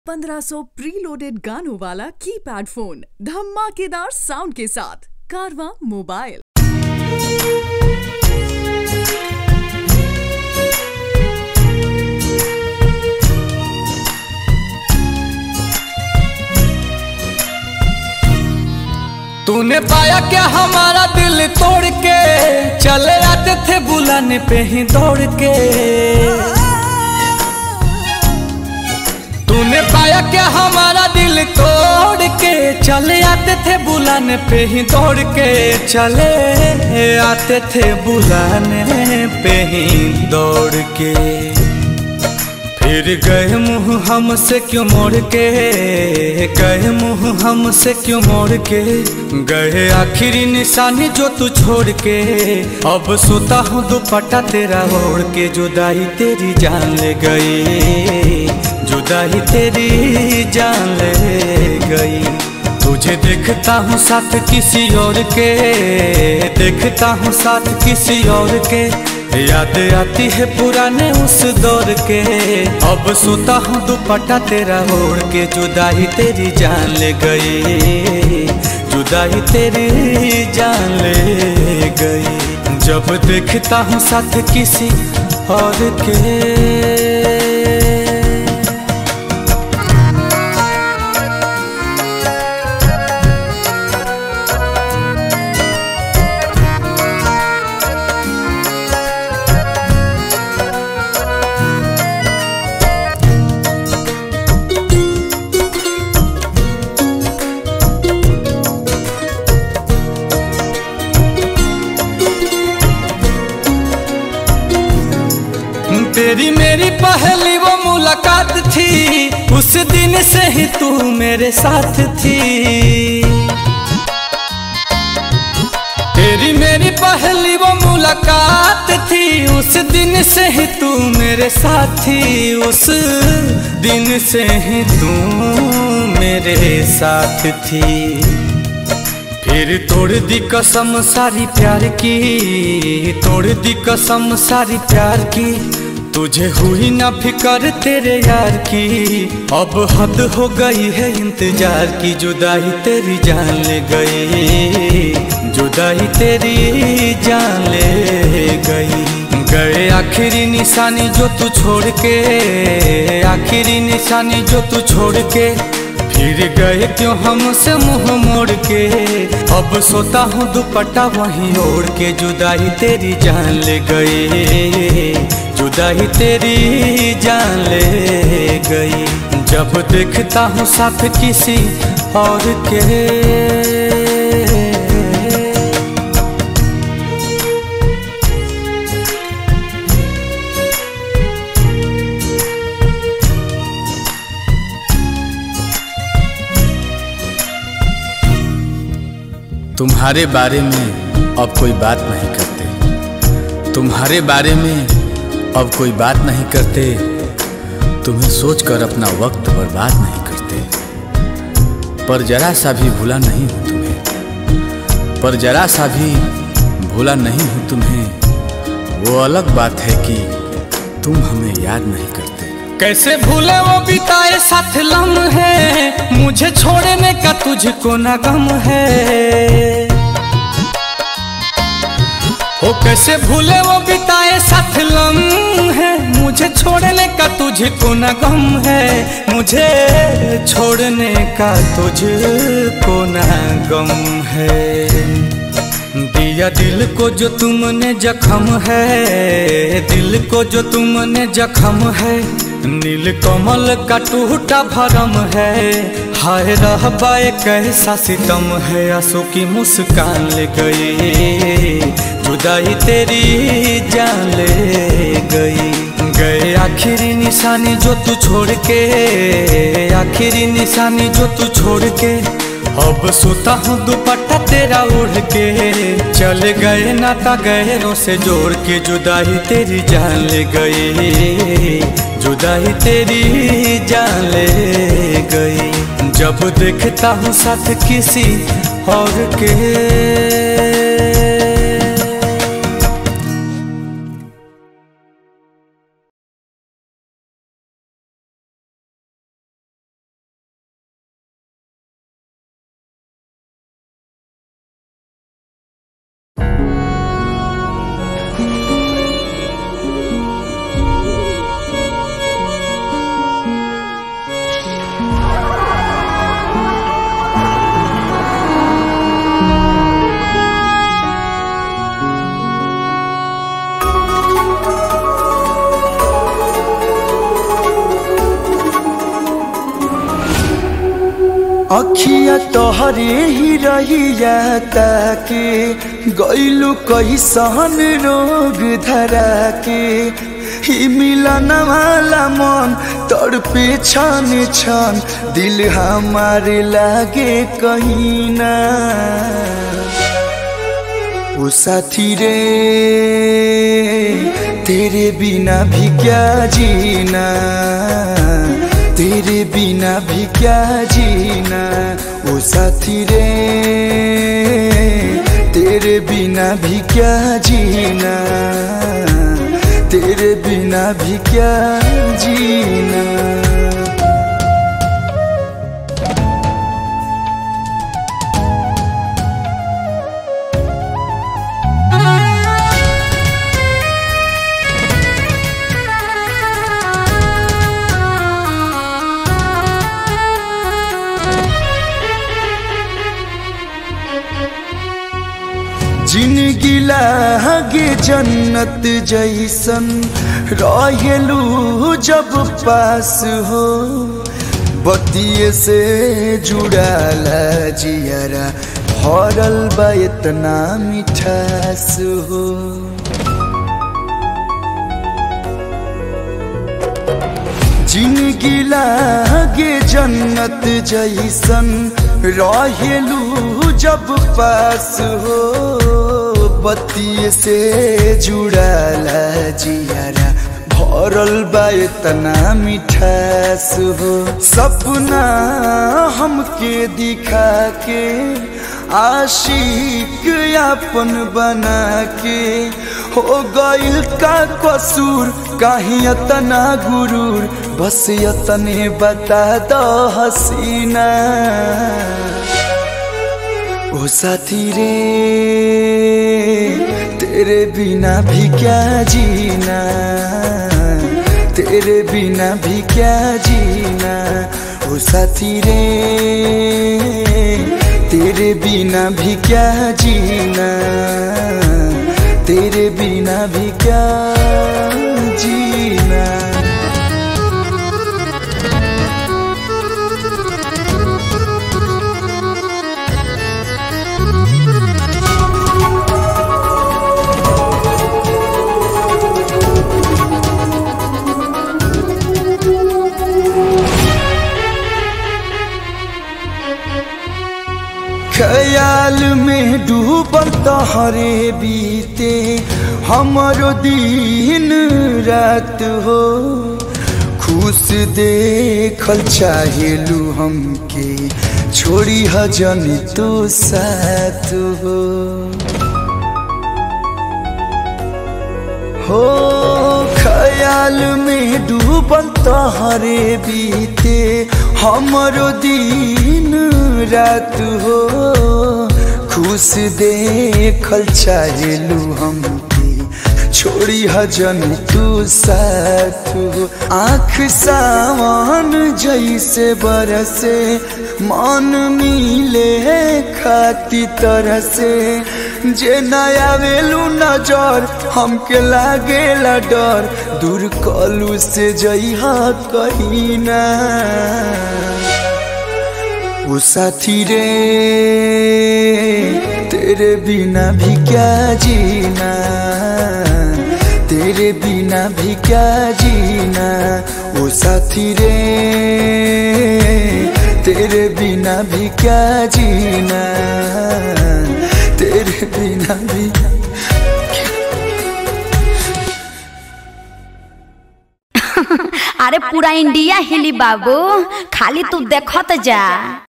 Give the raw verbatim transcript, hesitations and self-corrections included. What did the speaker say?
पंद्रह सौ प्रीलोडेड गानों वाला कीपैड फोन धमाकेदार साउंड के साथ कारवा मोबाइल। तूने पाया क्या हमारा दिल तोड़ के, चले आते थे बुलाने पे ही दौड़ के। तूने पाया क्या हमारा दिल तोड़ के, चले आते थे बुलाने पे ही दौड़ के। चले आते थे बुलाने पे ही दौड़ के। फिर गए मुँह हमसे क्यों मोड़ के, गए मुँह हमसे क्यों मोड़ के। गए आखिरी निशानी जो तू छोड़ के। अब सोता हूँ दुपट्टा तेरा ओढ़ के। जुदाई तेरी जान ले गई, जुदाई तेरी जान ले गई। तुझे देखता हूँ साथ किसी और के, देखता हूँ साथ किसी और के। याद आती है पुराने उस दौर के। अब सोता हूँ दुपट्टा तेरा ओढ़ के। जुदाई तेरी जान ले गई, जुदाई तेरी जान ले गई। जब देखता हूँ साथ किसी और के। तेरी मेरी पहली वो मुलाकात थी, उस दिन से ही तू मेरे साथ थी। तेरी मेरी पहली वो मुलाकात थी, उस दिन से ही तू मेरे साथ थी। उस दिन से ही तू मेरे साथ थी। फिर तोड़ दी कसम सारी प्यार की, तोड़ दी कसम सारी प्यार की। तुझे हुई ना फिकर तेरे यार की। अब हद हो गई है इंतजार की। जुदाई तेरी जान ले गई, जुदाई तेरी जान ले गई। गए आखिरी निशानी जो तू छोड़ के, आखिरी निशानी जो तू छोड़ के। फिर गए क्यों हमसे मुंह मोड़ के। अब सोता हूँ दुपट्टा वहीं ओढ़ के। जुदाई तेरी जान ले गई, जुदाई तेरी जान ले गई। जब देखता हूँ साथ किसी और के। तुम्हारे बारे में अब कोई बात नहीं करते, तुम्हारे बारे में अब कोई बात नहीं करते। तुम्हें सोचकर अपना वक्त बर्बाद नहीं करते। पर जरा सा भी भूला नहीं हूँ तुम्हें, पर जरा सा भी भूला नहीं हूँ तुम्हें। वो अलग बात है कि तुम हमें याद नहीं करते। कैसे भूले वो बिताए साथ लम्हे, मुझे छोड़ने का तुझको ना गम है। ओ कैसे भूले वो बिताए साथ लम्हे, मुझे छोड़ने का तुझको ना गम है। मुझे छोड़ने का तुझको ना गम है। दिया दिल को जो तुमने जख्म है, दिल को जो तुमने जख्म है। नील कमल का टूटा भरम है। हाय रहबा कैसा सितम है। आंसू की मुस्कान ले गई, जुदाई तेरी जान ले गई। गए आखिरी निशानी जो तू छोड़ के, आखिरी निशानी जो तू छोड़ के। अब सोता हूँ दुपट्टा तेरा ओढ़ के। चले गए नाता गहरों से जोड़ के। जुदाई तेरी जान ले गई, जुदाई तेरी जान ले गई। जब देखता हूँ साथ किसी और के। अखिया तोहरे ही रहिया ताके गइलु कैसन रोग धरा के ही मिलन वाला मन तड़पे छन छन दिल हमारे लागे कहीं ना। ओ साथी रे तेरे बिना भी क्या जीना, तेरे बिना भी क्या जीना। ओ साथी रे तेरे बिना भी क्या जीना, तेरे बिना भी क्या जीना। जिंदगी लागे जन्नत जैसन रहेलू जब पास हो, बतिये से जुड़ाला जियारा भरल बा इतना मिठास हो। जिंदगी लागे जन्नत जैसन रहेलू जब पास हो, बत्ती से जुड़ाला जियारा भरल बा इतना मिठास हो। सपना हमके दिखा के आशिक अपन बना के हो गइल का कसूर, कहीं इतना गुरूर बस इतने बता दो हसीना। ओ साथी रे तेरे बिना भी क्या जीना, तेरे बिना भी क्या जीना। ओ साथी रे तेरे बिना भी क्या जीना, तेरे बिना भी क्या जीना। ख्याल में डूबल तोहरे बीते हमारो दिन रात हो, खुश देखल चाहेलू हमके छोड़ी हजन तो साथ हो। हो ख्याल में डूबल तोहरे बीते हमारो दिन रात हो, खुश देखल चाहेलू हमके छोड़ी हजन तू साथ हो। आँख सावन जैसे बरसे मन मिले खाती तरह से, जे नया वेलू नजर हमके लागेला डर, दूर कलू से जइहा कहीं ना। ओ साथी रे तेरे बिना भी क्या जीना, तेरे बिना भी क्या जीना। ओ साथी रे तेरे बिना भी क्या जीना, तेरे बिना भी। अरे पूरा इंडिया हिली बाबू, खाली तू देखत जा।